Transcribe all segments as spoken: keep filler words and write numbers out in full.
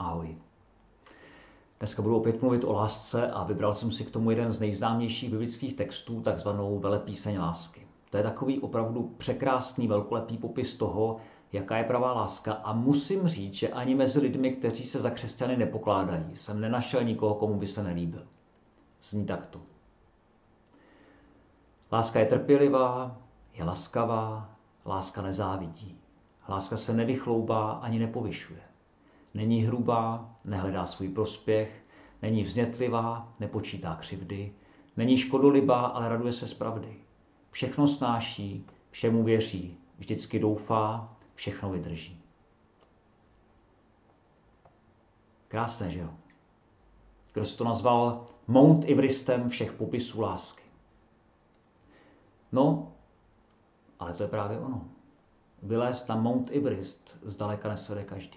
Ahoj. Dneska budu opět mluvit o lásce a vybral jsem si k tomu jeden z nejznámějších biblických textů, takzvanou Velepíseň lásky. To je takový opravdu překrásný, velkolepý popis toho, jaká je pravá láska, a musím říct, že ani mezi lidmi, kteří se za křesťany nepokládají, jsem nenašel nikoho, komu by se nelíbil. Zní takto. Láska je trpělivá, je laskavá, láska nezávidí. Láska se nevychloubá ani nepovyšuje. Není hrubá, nehledá svůj prospěch, není vznětlivá, nepočítá křivdy, není škodolibá, ale raduje se z pravdy. Všechno snáší, všemu věří, vždycky doufá, všechno vydrží. Krásné, že jo? Kdo to nazval Mount Everestem všech popisů lásky. No, ale to je právě ono. Vylézt na Mount Everest zdaleka nesvede každý.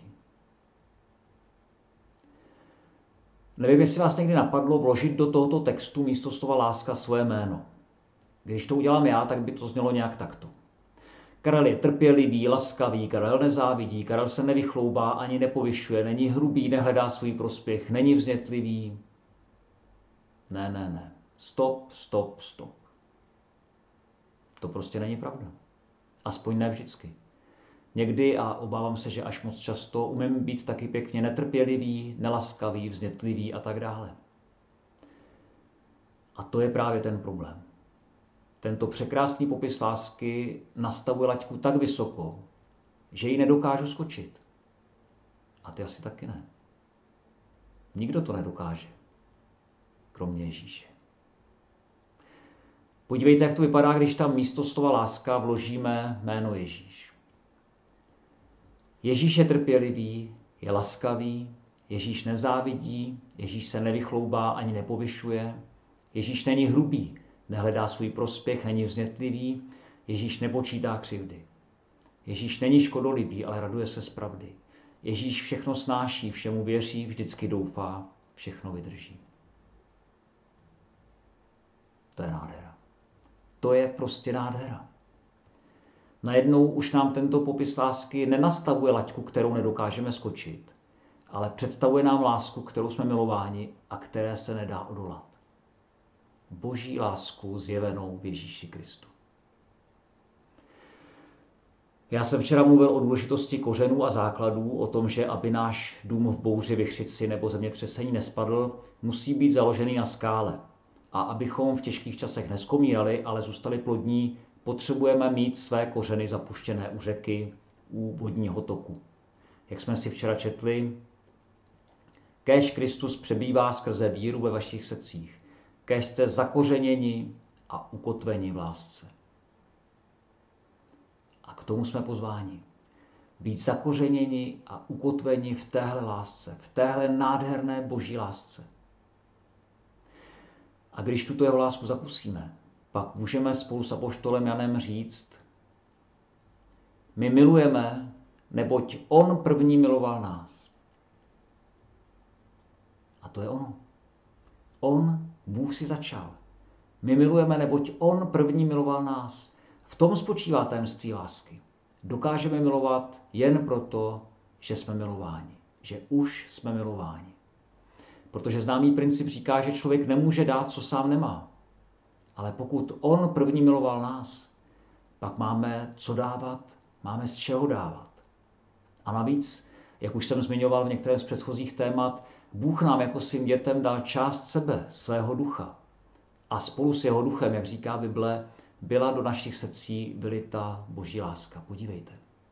Nevím, jestli vás někdy napadlo vložit do tohoto textu místo slova láska svoje jméno. Když to udělám já, tak by to znělo nějak takto. Karel je trpělivý, laskavý, Karel nezávidí, Karel se nevychloubá ani nepovyšuje, není hrubý, nehledá svůj prospěch, není vznětlivý. Ne, ne, ne. Stop, stop, stop. To prostě není pravda. Aspoň ne vždycky. Někdy, a obávám se, že až moc často, umím být taky pěkně netrpělivý, nelaskavý, vznětlivý a tak dále. A to je právě ten problém. Tento překrásný popis lásky nastavuje laťku tak vysoko, že ji nedokážu skočit. A ty asi taky ne. Nikdo to nedokáže, kromě Ježíše. Podívejte, jak to vypadá, když tam místo slova láska vložíme jméno Ježíš. Ježíš je trpělivý, je laskavý, Ježíš nezávidí, Ježíš se nevychloubá ani nepovyšuje, Ježíš není hrubý, nehledá svůj prospěch, není vznětlivý, Ježíš nepočítá křivdy. Ježíš není škodolibý, ale raduje se z pravdy. Ježíš všechno snáší, všemu věří, vždycky doufá, všechno vydrží. To je nádhera. To je prostě nádhera. Najednou už nám tento popis lásky nenastavuje laťku, kterou nedokážeme skočit, ale představuje nám lásku, kterou jsme milováni a které se nedá odolat. Boží lásku zjevenou v Ježíši Kristu. Já jsem včera mluvil o důležitosti kořenů a základů, o tom, že aby náš dům v bouři, vichřici nebo zemětřesení nespadl, musí být založený na skále. A abychom v těžkých časech neskomírali, ale zůstali plodní, potřebujeme mít své kořeny zapuštěné u řeky, u vodního toku. Jak jsme si včera četli, kéž Kristus přebývá skrze víru ve vašich srdcích, kéž jste zakořeněni a ukotveni v lásce. A k tomu jsme pozváni. Být zakořeněni a ukotveni v téhle lásce, v téhle nádherné boží lásce. A když tuto jeho lásku zakusíme, pak můžeme spolu s apoštolem Janem říct, my milujeme, neboť on první miloval nás. A to je ono. On, Bůh si začal. My milujeme, neboť on první miloval nás. V tom spočívá tajemství lásky. Dokážeme milovat jen proto, že jsme milováni. Že už jsme milováni. Protože známý princip říká, že člověk nemůže dát, co sám nemá. Ale pokud on první miloval nás, pak máme co dávat, máme z čeho dávat. A navíc, jak už jsem zmiňoval v některém z předchozích témat, Bůh nám jako svým dětem dal část sebe, svého ducha. A spolu s jeho duchem, jak říká Bible, byla do našich srdcí vylita boží láska. Podívejte.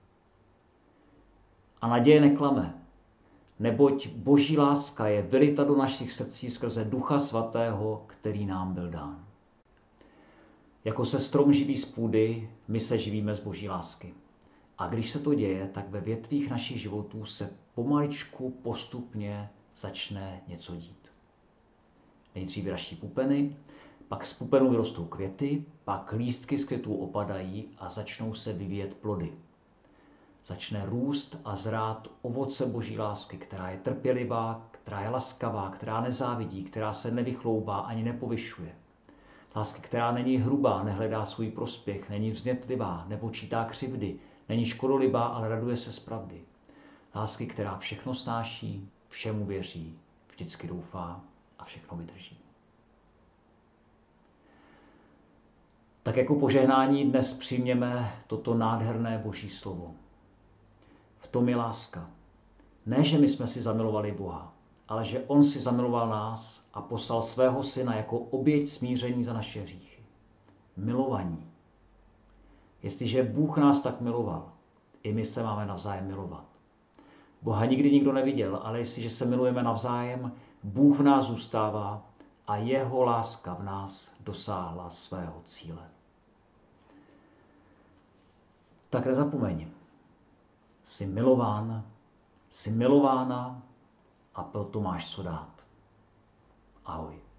A naděje neklame, neboť boží láska je vylita do našich srdcí skrze Ducha Svatého, který nám byl dán. Jako se strom živí z půdy, my se živíme z boží lásky. A když se to děje, tak ve větvích našich životů se pomaličku, postupně začne něco dít. Nejdřív vyraší pupeny, pak z pupenů vyrostou květy, pak lístky z květů opadají a začnou se vyvíjet plody. Začne růst a zrát ovoce boží lásky, která je trpělivá, která je laskavá, která nezávidí, která se nevychloubá ani nepovyšuje. Lásky, která není hrubá, nehledá svůj prospěch, není vznětlivá, nepočítá křivdy, není škodolibá, ale raduje se z pravdy. Lásky, která všechno snáší, všemu věří, vždycky doufá a všechno vydrží. Tak jako požehnání dnes přijměme toto nádherné Boží slovo. V tom je láska. Ne, že my jsme si zamilovali Boha, ale že on si zamiloval nás a poslal svého syna jako oběť smíření za naše hříchy. Milovaní. Jestliže Bůh nás tak miloval, i my se máme navzájem milovat. Boha nikdy nikdo neviděl, ale jestliže se milujeme navzájem, Bůh v nás zůstává a jeho láska v nás dosáhla svého cíle. Tak nezapomeň, jsi milován, jsi milována a proto máš co dát. Ahoj.